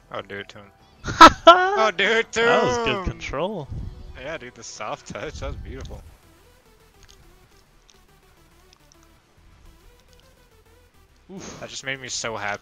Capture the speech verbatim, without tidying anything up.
Oh, do it to him. Oh, do it to him! That was good control. Yeah, dude, the soft touch, that was beautiful. Oof. That just made me so happy.